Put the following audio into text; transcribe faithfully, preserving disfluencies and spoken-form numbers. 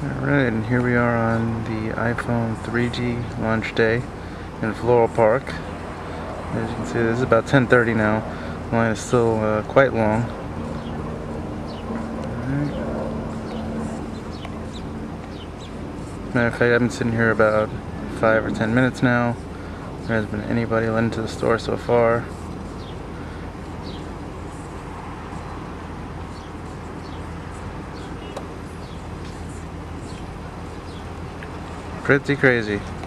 Alright, and here we are on the iPhone three G launch day in Floral Park. As you can see, this is about ten thirty now. The line is still uh, quite long. Right. Matter of fact, I've been sitting here about five or ten minutes now. There hasn't been anybody let into the store so far. Pretty crazy.